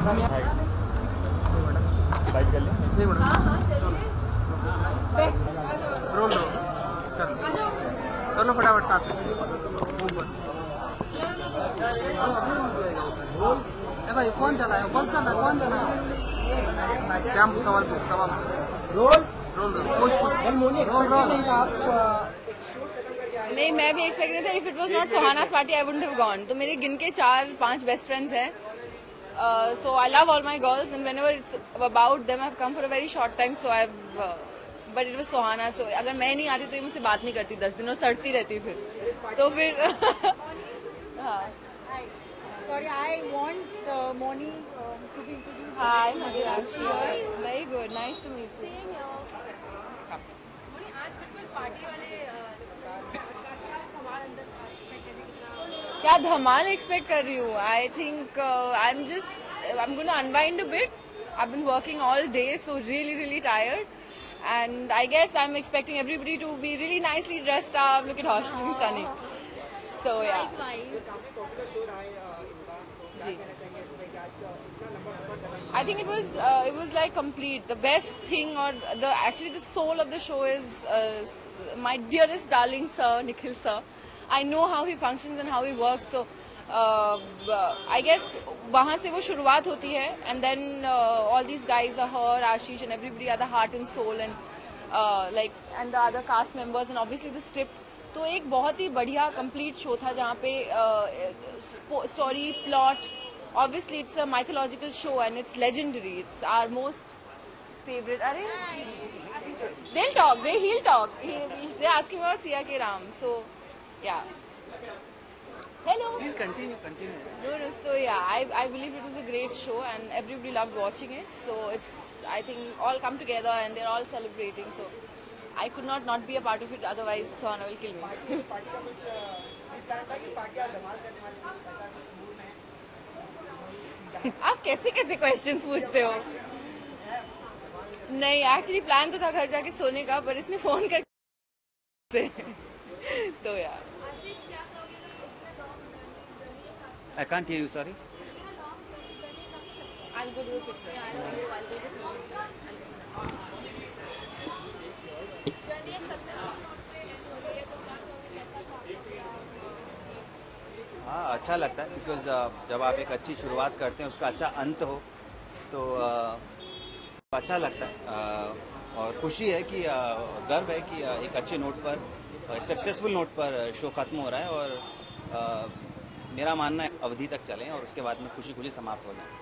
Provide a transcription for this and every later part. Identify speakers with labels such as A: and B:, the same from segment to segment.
A: Bike कर ले।
B: हाँ चलिए।
C: रोल चलो फटाफट साथ में भाई कौन चला है कौन चला श्याम सवाल रोल
B: नहीं, मैं भी एक्सपेक्ट नहीं था। If it was not Sohana's party I wouldn't have gone. तो मेरे गिन के 4-5 बेस्ट फ्रेंड्स हैं। So I love all my girls and whenever it's about them I've come for a very short time, so but it was Sohana, so अगर मैं नहीं आती तो ये मुझसे बात नहीं करती 10 दिन और सड़ती रहती फिर तो फिर हाँ।
D: Sorry, I want Moni to be introduced.
B: Hi, Madhurashi. Very good. Nice to meet you. Same here. Moni, आज बिल्कुल पार्टी वाले क्या धमाल एक्सपेक्ट कर रही हूँ. I think I'm going to unwind a bit. I've been working all day, so really tired. And I guess I'm expecting everybody to be really nicely dressed up. Look at Harsh looking stunning. So yeah. I think it was like complete. The best thing, or actually the soul of the show is my dearest darling sir, Nikhil sir. I know how he functions and how he works. So I guess वहाँ से वो शुरुआत होती है. And then all these guys are her, Ashish and everybody are the heart and soul and and the other cast members and obviously the script. तो एक बहुत ही बढ़िया कंप्लीट शो था जहाँ पे story plot, obviously it's a mythological show and it's legendary. It's our most favorite. They'll talk. He'll talk. They're asking about C.R.K. Ram. So yeah. Hello.
C: Please continue.
B: No. So yeah, I believe it was a great show and everybody loved watching it. So it's, I think, all come together and they're all celebrating. So I could not be a part of it, otherwise Sohana will kill me. आप कैसे questions पूछते हो? नहीं, actually plan तो था घर जाके सोने का, पर इसने फोन कर तो यार.
A: I can't hear you, sorry.
B: I'll go to the picture. I'll go to the
A: हाँ, अच्छा लगता है बिकॉज जब आप एक अच्छी शुरुआत करते हैं उसका अच्छा अंत हो तो अच्छा लगता है. और खुशी है कि गर्व है कि एक अच्छे नोट पर, एक सक्सेसफुल नोट पर शो खत्म हो रहा है और मेरा मानना है अवधि तक चलें और उसके बाद में खुशी समाप्त हो जाए.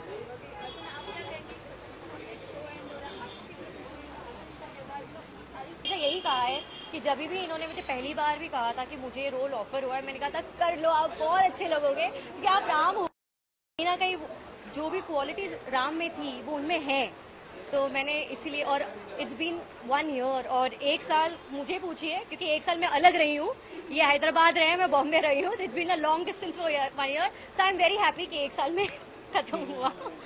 D: यही कहा है कि जब भी इन्होंने मुझे पहली बार भी कहा था कि मुझे ये रोल ऑफर हुआ है, मैंने कहा था कर लो, आप बहुत अच्छे लगोगे क्योंकि आप राम हो. कहीं ना कहीं जो भी क्वालिटीज राम में थी वो उनमें है. तो मैंने इसीलिए, और इट्स बीन 1 year और 1 साल मुझे पूछिए क्योंकि 1 साल मैं अलग रही हूँ, ये हैदराबाद रहे, मैं बॉम्बे रही हूँ. It's been a long distance for 1 year. So I am very happy कि 1 साल में खत्म हुआ.